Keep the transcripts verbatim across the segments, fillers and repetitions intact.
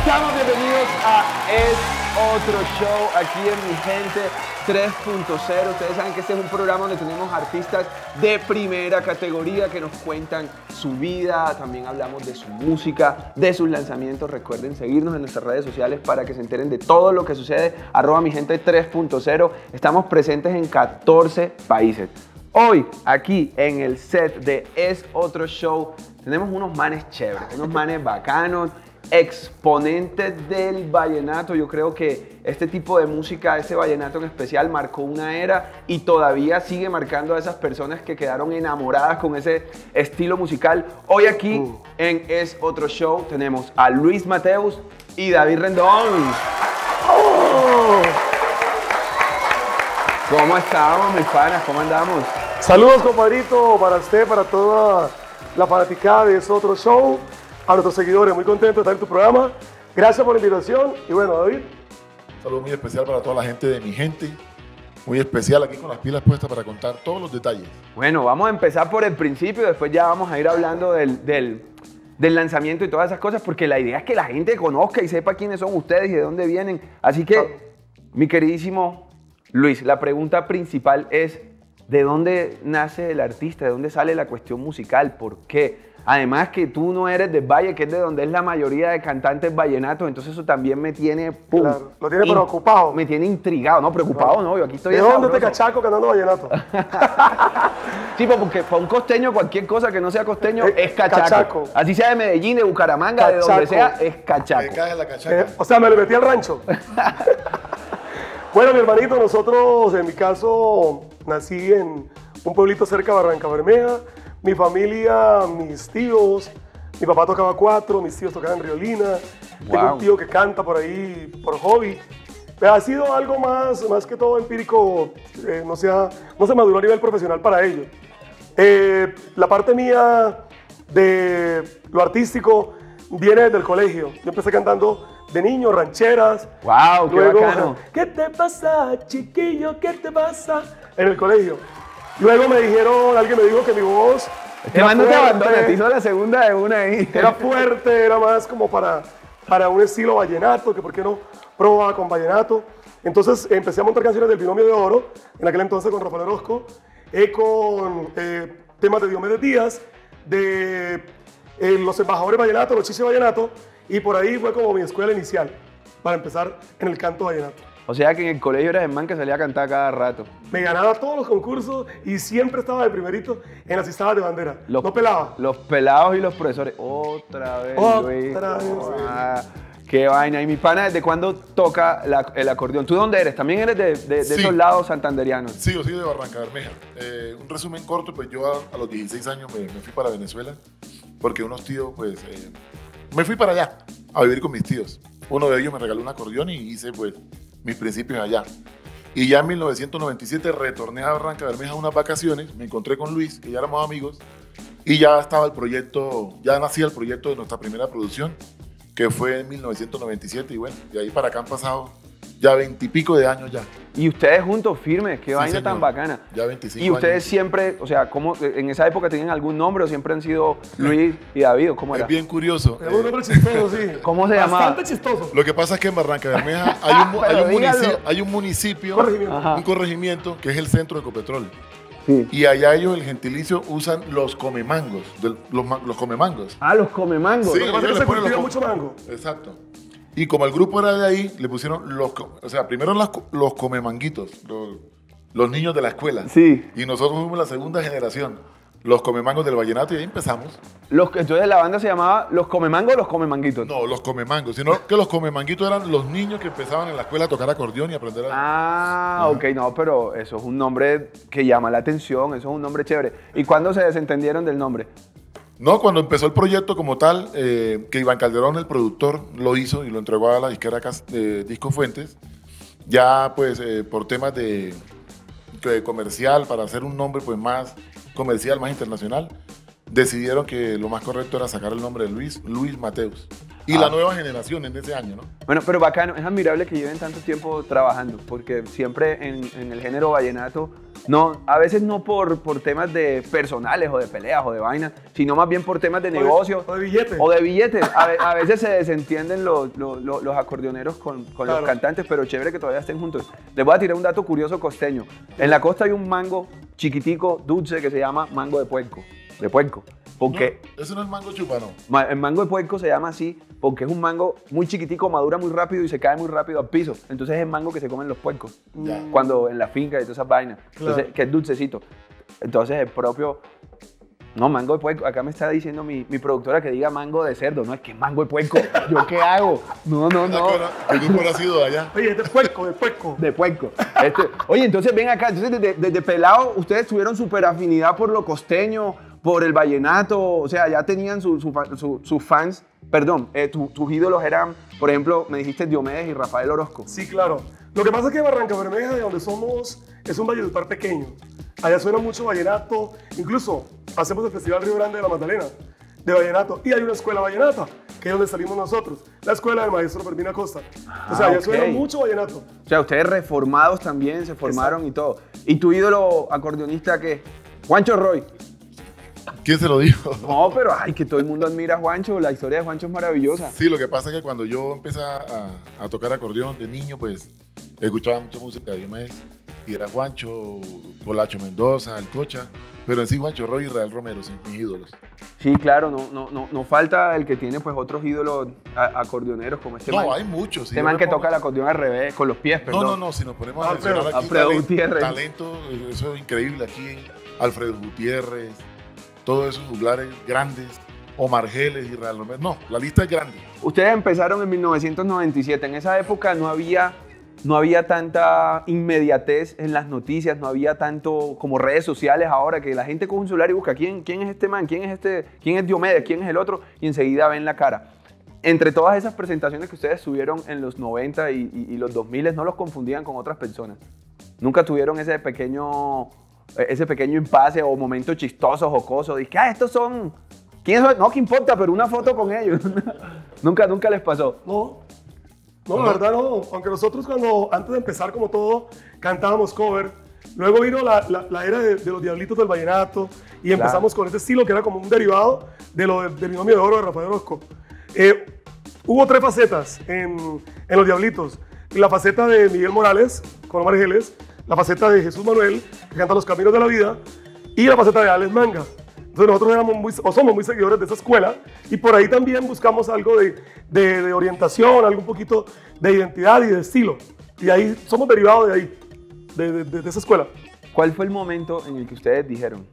estamos? Bienvenidos a Es Otro Show, aquí en Mi Gente tres punto cero. Ustedes saben que este es un programa donde tenemos artistas de primera categoría que nos cuentan su vida, también hablamos de su música, de sus lanzamientos. Recuerden seguirnos en nuestras redes sociales para que se enteren de todo lo que sucede, arroba Mi Gente tres punto cero. Estamos presentes en catorce países. Hoy, aquí en el set de Es Otro Show, tenemos unos manes chéveres, unos manes bacanos, exponentes del vallenato. Yo creo que este tipo de música, este vallenato en especial, marcó una era y todavía sigue marcando a esas personas que quedaron enamoradas con ese estilo musical. Hoy aquí uh. en Es Otro Show tenemos a Luis Mateus y David Rendón. Oh. ¿Cómo estamos, mis panas? ¿Cómo andamos? Saludos, compadrito, para usted, para toda la fanaticada de Es Otro Show, a nuestros seguidores. Muy contento de estar en tu programa. Gracias por la invitación. Y bueno, David. Un saludo muy especial para toda la gente de Mi Gente. Muy especial aquí con las pilas puestas para contar todos los detalles. Bueno, vamos a empezar por el principio, después ya vamos a ir hablando del, del, del lanzamiento y todas esas cosas, porque la idea es que la gente conozca y sepa quiénes son ustedes y de dónde vienen. Así que, ah. mi queridísimo Luis, la pregunta principal es: ¿de dónde nace el artista? ¿De dónde sale la cuestión musical? ¿Por qué? Además que tú no eres del Valle, que es de donde es la mayoría de cantantes vallenatos, entonces eso también me tiene... Pum, claro, lo tiene preocupado. Me tiene intrigado, no, preocupado claro. no, yo aquí estoy... ¿De dónde te cachaco cantando vallenato? Sí, porque para un costeño cualquier cosa que no sea costeño es, es cachaco. cachaco. Así sea de Medellín, de Bucaramanga, cachaco. De donde sea, es cachaco. Me cae la cachaca. Eh, o sea, me le metí al rancho. Bueno, mi hermanito, nosotros, en mi caso, nací en un pueblito cerca de Barranca Bermeja. Mi familia, mis tíos, mi papá tocaba cuatro, mis tíos tocaban riolina. Wow. Tengo un tío que canta por ahí por hobby. Pero ha sido algo más, más que todo empírico, eh, no, sea, no se maduró a nivel profesional para ello. Eh, la parte mía de lo artístico viene desde el colegio. Yo empecé cantando de niño, rancheras. ¡Wow! ¡Qué luego, bacano! ¿Qué te pasa, chiquillo? ¿Qué te pasa? En el colegio. Luego me dijeron, alguien me dijo que mi voz este man no te abandona, te hizo la segunda de una ahí. Era fuerte, era más como para, para un estilo vallenato, que por qué no probaba con vallenato. Entonces empecé a montar canciones del Binomio de Oro, en aquel entonces con Rafael Orozco, eh, con eh, temas de Diomedes Díaz, de eh, los embajadores vallenatos, los chiches vallenatos, y por ahí fue como mi escuela inicial, para empezar en el canto vallenato. O sea que en el colegio eras el man que salía a cantar cada rato. Me ganaba todos los concursos y siempre estaba de primerito en las izadas de bandera. Los, no pelaba. Los pelados y los profesores. Otra vez, Luis. Otra vez. Ah, qué vaina. Y mi pana, ¿desde cuándo toca la, el acordeón? ¿Tú dónde eres? ¿También eres de, de, de sí. esos lados santanderianos? Sí, yo soy de Barranca Bermeja. Eh, un resumen corto, pues yo a, a los dieciséis años me, me fui para Venezuela porque unos tíos, pues, eh, me fui para allá a vivir con mis tíos. Uno de ellos me regaló un acordeón y hice, pues, mis principios allá. Y ya en mil novecientos noventa y siete retorné a Barranca Bermeja a unas vacaciones, me encontré con Luis, que ya éramos amigos, y ya estaba el proyecto, ya nacía el proyecto de nuestra primera producción, que fue en mil novecientos noventa y siete, y bueno, de ahí para acá han pasado ya veintipico de años ya. Y ustedes juntos, firmes, qué sí, vaina señor. Tan bacana. Ya veinticinco Y ustedes años. Siempre, o sea, ¿cómo, en esa época tenían algún nombre o siempre han sido Luis y David? ¿Cómo era? Es bien curioso. Es un nombre chistoso, sí. ¿Cómo se llamaba? Bastante chistoso. Lo que pasa es que en Barranca Bermeja hay un, hay un municipio, hay un, municipio corregimiento. un corregimiento, que es el centro de Ecopetrol. Sí. Y allá ellos, el gentilicio, usan los comemangos, de, los, los comemangos. Ah, los comemangos. Sí, ellos se cultiva mucho mango. Exacto. Y como el grupo era de ahí, le pusieron los, o sea, primero los, los comemanguitos, los, los niños de la escuela. Sí. Y nosotros fuimos la segunda generación, los comemangos del vallenato, y ahí empezamos. Los, entonces la banda se llamaba Los Comemangos o Los Comemanguitos. No, Los Comemangos, sino que los comemanguitos eran los niños que empezaban en la escuela a tocar acordeón y aprender a... Ah, ajá. Ok, no, pero eso es un nombre que llama la atención, eso es un nombre chévere. ¿Y cuándo se desentendieron del nombre? No, cuando empezó el proyecto como tal, eh, que Iván Calderón, el productor, lo hizo y lo entregó a la disquera de Disco Fuentes, ya pues eh, por temas de, de comercial, para hacer un nombre pues más comercial, más internacional, decidieron que lo más correcto era sacar el nombre de Luis, Luis Mateus. Y Ah. la nueva generación en ese año, ¿no? Bueno, pero bacano, es admirable que lleven tanto tiempo trabajando, porque siempre en, en el género vallenato, no, a veces no por, por temas de personales o de peleas o de vainas, sino más bien por temas de O de- negocio. o de billetes. O de billetes. A, ve- a veces se desentienden los, los, los- los acordeoneros con, con los Claro. cantantes, pero chévere que todavía estén juntos. Les voy a tirar un dato curioso costeño. En la costa hay un mango chiquitico, dulce, que se llama mango de puerco. De puerco. Porque No, eso no es mango chupano. Ma- el mango de puerco se llama así porque es un mango muy chiquitico, madura muy rápido y se cae muy rápido al piso. Entonces es el mango que se comen los puercos. Ya. Cuando en la finca y todas esas vainas. Entonces, Claro. que es dulcecito. Entonces el propio... No, mango de puerco. Acá me está diciendo mi, mi productora que diga mango de cerdo. No, es que es mango de puerco. ¿Yo qué hago? No, no, no. ¿Tú no has ido allá? Oye, este es puerco, de puerco. De puerco. Este, oye, entonces ven acá. Entonces desde, desde pelado ustedes tuvieron súper afinidad por lo costeño, por el vallenato. O sea, ya tenían sus su, su, su- sus fans. Perdón, eh, tu- tus ídolos eran, por ejemplo, me dijiste Diomedes y Rafael Orozco. Sí, claro. Lo que pasa es que Barranca Bermeja, de donde somos, es un valledupar pequeño. Allá suena mucho vallenato. Incluso hacemos el Festival Río Grande de la Magdalena de vallenato. Y hay una escuela vallenata, que es donde salimos nosotros. La escuela del maestro Fermín Acosta. O sea, allá ok. suena mucho vallenato. O sea, ustedes reformados también, se formaron y todo. ¿Y tu ídolo acordeonista qué? Juancho Roy. ¿Quién se lo dijo? No, pero ay, que todo el mundo admira a Juancho. La historia de Juancho es maravillosa. Sí, lo que pasa es que cuando yo empecé a, a tocar acordeón de niño, pues escuchaba mucha música de Diomedes. Y era Juancho, Polacho Mendoza, El Cocha. Pero en sí Juancho Roy y Israel Romero, sí, mis ídolos. Sí, claro, no, no, no, no falta el que tiene pues otros ídolos a- acordeoneros como este man. No, hay muchos. Este man que toca el acordeón al revés, con los pies, No, perdón. no, no, si nos ponemos a Alfredo- mencionar aquí Alfredo talento, Gutiérrez. talento, eso es increíble aquí. Alfredo Gutiérrez, todos esos juglares grandes, Omar Geles, Israel Romero. No, la lista es grande. Ustedes empezaron en mil novecientos noventa y siete. En esa época no había, no había tanta inmediatez en las noticias, no había tanto como redes sociales ahora que la gente coge un celular y busca quién, quién es este man, quién es este, quién es Diomedes, quién es el otro y enseguida ven la cara. Entre todas esas presentaciones que ustedes subieron en los noventa y, y- y los dos mil, no los confundían con otras personas. Nunca tuvieron ese pequeño, ese pequeño impasse o momento chistoso, jocoso. Dije, ah, estos son... ¿Quiénes son? No, que importa, pero una foto con ellos. nunca, nunca les pasó. No, no, la verdad no. Aunque nosotros cuando, antes de empezar como todo, cantábamos cover. Luego vino la, la- la era de, de los Diablitos del Vallenato y empezamos con este estilo que era como un derivado de lo de- del binomio de oro de Rafael Orozco. Eh, hubo tres facetas en, en los Diablitos. La faceta de Miguel Morales con Omar Geles, la faceta de Jesús Manuel, que canta Los Caminos de la Vida, y la faceta de Alex Manga. Entonces nosotros éramos muy, o somos muy seguidores de esa escuela y por ahí también buscamos algo de, de- de orientación, algo un poquito de identidad y de estilo. Y ahí somos derivados de ahí, de, de- de- de esa escuela. ¿Cuál fue el momento en el que ustedes dijeron,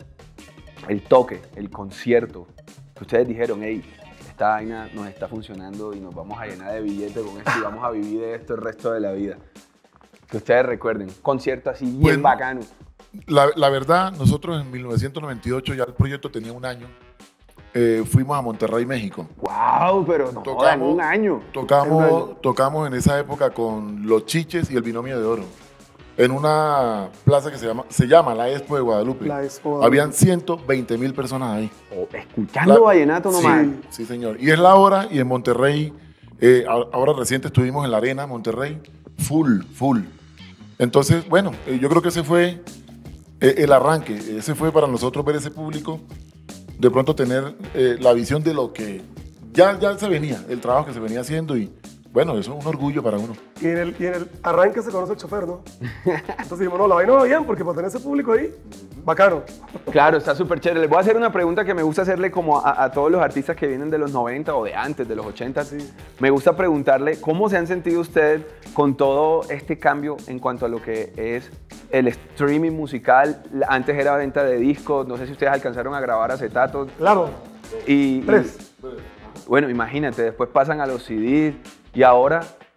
el toque, el concierto, que ustedes dijeron, hey, esta vaina nos está funcionando y nos vamos a llenar de billetes con esto y vamos a vivir de esto el resto de la vida? Que ustedes recuerden, concierto así bien Bueno, bacano. La, la verdad, nosotros en mil novecientos noventa y ocho, ya el proyecto tenía un año, eh, fuimos a Monterrey, México. ¡Wow! Pero no, jodan, un año. Tocamos, tocamos en esa época con Los Chiches y el Binomio de Oro. En una plaza que se llama, se llama la Expo de Guadalupe. La Expo de Guadalupe. Habían ciento veinte mil personas ahí. O escuchando La- vallenato nomás. Sí, sí, señor. Y es la hora, y en Monterrey, eh, a- ahora reciente estuvimos en la Arena, Monterrey, full, full. Entonces, bueno, eh, yo creo que ese fue eh, el arranque. Ese fue para nosotros ver ese público, de pronto tener eh, la visión de lo que ya, ya se venía, el trabajo que se venía haciendo y bueno, eso es un orgullo para uno. Y en el, y en el arranque se conoce el chofer, ¿no? Entonces dijimos, no, la vaina va bien porque para tener ese público ahí, bacano. Claro, está súper chévere. Les voy a hacer una pregunta que me gusta hacerle como a, a todos los artistas que vienen de los noventa o de antes, de los ochenta. Me gusta preguntarle cómo se han sentido ustedes con todo este cambio en cuanto a lo que es el streaming musical. Antes era venta de discos, no sé si ustedes alcanzaron a grabar acetatos. Claro, Y, y- tres. bueno, imagínate, después pasan a los C Ds y ahora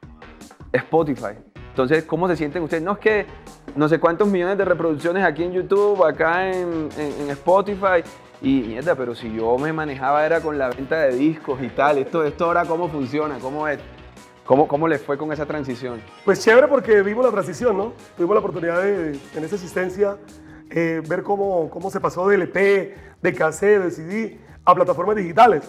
Spotify. Entonces, ¿cómo se sienten ustedes? No es que no sé cuántos millones de reproducciones aquí en YouTube, acá en, en- en Spotify. Y mierda, pero si yo me manejaba era con la venta de discos y tal. Esto, esto ahora, ¿cómo funciona? ¿Cómo es? ¿Cómo, cómo les fue con esa transición? Pues chévere porque vimos la transición, ¿no? Tuvimos la oportunidad de, en esa asistencia, eh, ver cómo, cómo se pasó del E P, de cassette, de C D, a plataformas digitales.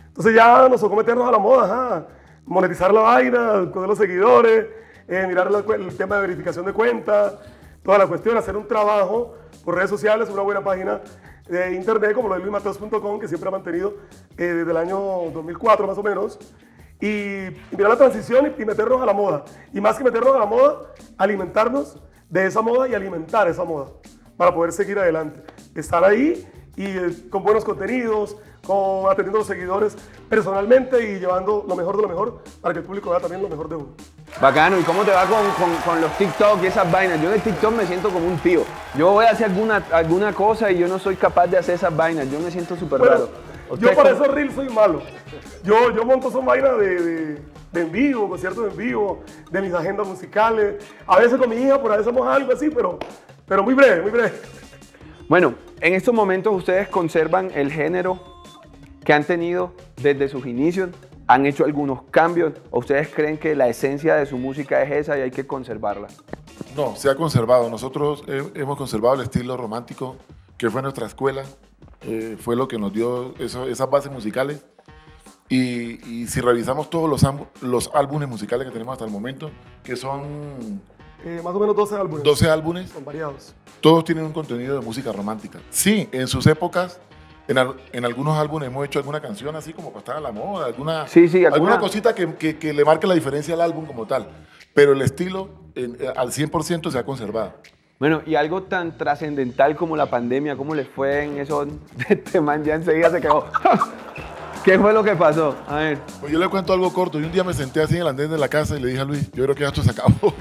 Entonces ya nos tocó meternos a la moda, ajá, monetizar la vaina, con los seguidores, eh, mirar la, el tema de verificación de cuenta, toda la cuestión, hacer un trabajo por redes sociales, una buena página de internet como lo de luis mateos punto com, que siempre ha mantenido eh, desde el año dos mil cuatro más o menos, y, y mirar la transición y, y meternos a la moda. Y más que meternos a la moda, alimentarnos de esa moda y alimentar esa moda para poder seguir adelante. Estar ahí y eh, con buenos contenidos, con, atendiendo a los seguidores personalmente y llevando lo mejor de lo mejor para que el público vea también lo mejor de uno. Bacano, ¿y cómo te va con, con, con los TikTok y esas vainas? Yo en el TikTok me siento como un tío. Yo voy a hacer alguna, alguna cosa y yo no soy capaz de hacer esas vainas. Yo me siento súper Bueno, raro. yo para cómo? esos reels soy malo. Yo, yo monto son vainas de, de, de en vivo, conciertos en vivo, de mis agendas musicales. A veces con mi hija por ahí hacemos algo así, pero, pero muy breve, muy breve. Bueno, en estos momentos ustedes conservan el género que han tenido desde sus inicios. ¿Han hecho algunos cambios? ¿O ustedes creen que la esencia de su música es esa y hay que conservarla? No, se ha conservado. Nosotros eh, hemos conservado el estilo romántico, que fue nuestra escuela, eh, fue lo que nos dio eso, esas bases musicales. Y, y si revisamos todos los, los álbumes musicales que tenemos hasta el momento, que son Eh, más o menos doce álbumes. doce álbumes, Son variados. todos tienen un contenido de música romántica. Sí, en sus épocas, en, al, en algunos álbumes hemos hecho alguna canción así como para estar a la moda, alguna, Sí, sí, alguna- alguna cosita que, que, que le marque la diferencia al álbum como tal. Pero el estilo en, al cien por ciento se ha conservado. Bueno, y algo tan trascendental como la pandemia, ¿cómo les fue en eso? Este man ya enseguida se quedó. ¿Qué fue lo que pasó? A ver. Pues yo le cuento algo corto. Yo un día me senté así en el andén de la casa y le dije a Luis, yo creo que ya esto se acabó.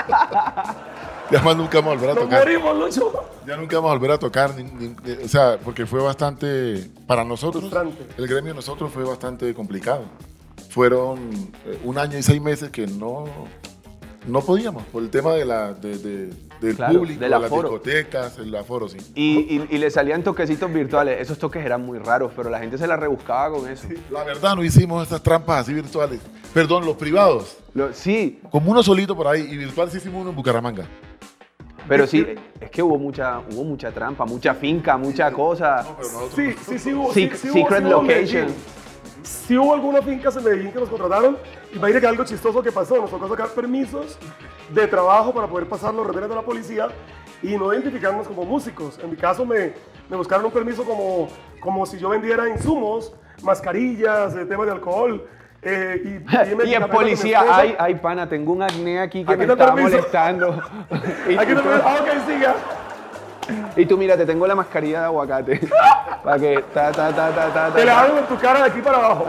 Ya más nunca vamos a volver a ¡Nos tocar. morimos, Lucho! Ya nunca vamos a volver a tocar. Ni, ni, ni, o sea, porque fue bastante, para nosotros, Frustrante. el gremio de nosotros fue bastante complicado. Fueron eh, un año y seis meses que no, no podíamos, por el tema de la, de, de, del Claro, público, del de las aforo. discotecas, el aforo, sí. Y, y, y le salían toquecitos virtuales. Esos toques eran muy raros, pero la gente se la rebuscaba con eso. La verdad, no hicimos estas trampas así virtuales. Perdón, los privados. Lo- sí, Como uno solito por ahí, y virtual sí hicimos uno en Bucaramanga. pero sí, es que hubo mucha, hubo mucha trampa, mucha finca, mucha cosa. No, pero nosotros- Sí, sí, sí hubo. Sec- sí, sí hubo- secret sí hubo en location. Medellín. Sí hubo algunas fincas en Medellín que nos contrataron. Imagínate que algo chistoso que pasó. Nos tocó sacar permisos de trabajo para poder pasar los retenes de la policía y no identificarnos como músicos. En mi caso me, me buscaron un permiso como, como si yo vendiera insumos, mascarillas, eh, temas de alcohol. Eh, y, Y medicamentos el con mi policía, esposa. ay, ay, pana, tengo un acné aquí que Aquí me está el está permiso. molestando. Y, Aquí y no tú, me- ah, ok, siga. y tú, mira, te tengo la mascarilla de aguacate. Para que ta, ta, ta, ta, ta, Te la ta. hago en tu cara de aquí para abajo.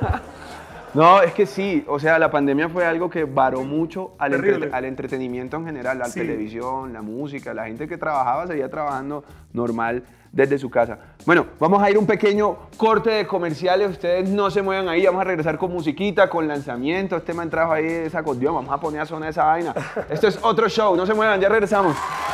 No, es que sí, o sea, la pandemia fue algo que varó mucho al, Terrible. entrete- al entretenimiento en general, la Sí. televisión, la música, la gente que trabajaba seguía trabajando normal desde su casa. Bueno, vamos a ir un pequeño corte de comerciales, ustedes no se muevan ahí, vamos a regresar con musiquita, con lanzamiento, este man trajo ahí ese acordeón, vamos a poner a sonar esa vaina. Esto es otro show, no se muevan, ya regresamos.